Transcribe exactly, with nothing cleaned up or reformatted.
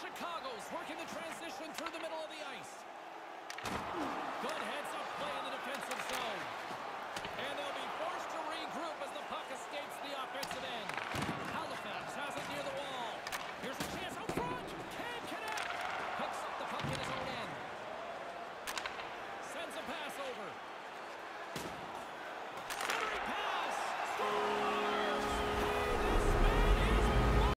Chicago's working the transition through the middle of the ice. Good heads up.